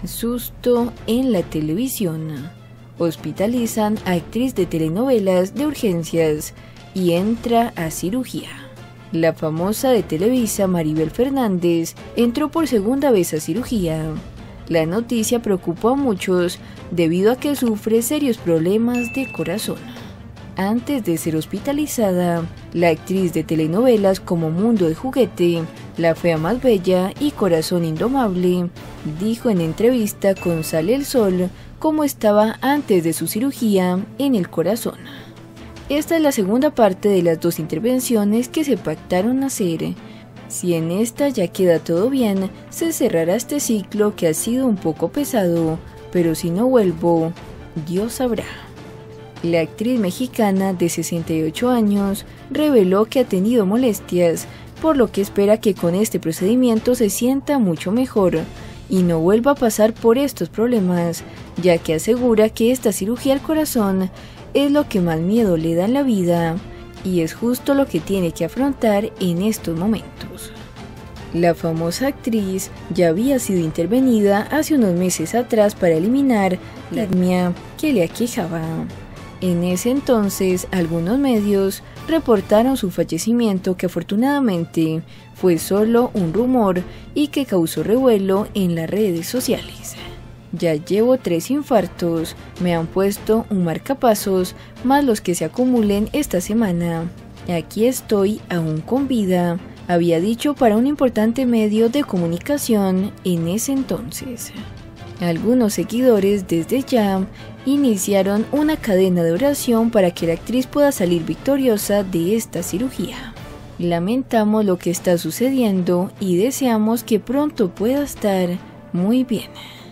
Susto en la televisión. Hospitalizan a actriz de telenovelas de urgencias y entra a cirugía. La famosa de Televisa, Maribel Fernández, entró por segunda vez a cirugía. La noticia preocupó a muchos debido a que sufre serios problemas de corazón. Antes de ser hospitalizada, la actriz de telenovelas como Mundo de Juguete, La Fea Más Bella y Corazón Indomable, dijo en entrevista con Sale el Sol cómo estaba antes de su cirugía en el corazón. Esta es la segunda parte de las 2 intervenciones que se pactaron hacer. Si en esta ya queda todo bien, se cerrará este ciclo que ha sido un poco pesado, pero si no vuelvo, Dios sabrá. La actriz mexicana de 68 años reveló que ha tenido molestias, por lo que espera que con este procedimiento se sienta mucho mejor y no vuelva a pasar por estos problemas, ya que asegura que esta cirugía al corazón es lo que más miedo le da en la vida y es justo lo que tiene que afrontar en estos momentos. La famosa actriz ya había sido intervenida hace unos meses atrás para eliminar la aritmia que le aquejaba. En ese entonces, algunos medios reportaron su fallecimiento, que afortunadamente fue solo un rumor y que causó revuelo en las redes sociales. Ya llevo 3 infartos, me han puesto un marcapasos, más los que se acumulen esta semana. Aquí estoy aún con vida, había dicho para un importante medio de comunicación en ese entonces. Algunos seguidores desde ya iniciaron una cadena de oración para que la actriz pueda salir victoriosa de esta cirugía. Lamentamos lo que está sucediendo y deseamos que pronto pueda estar muy bien.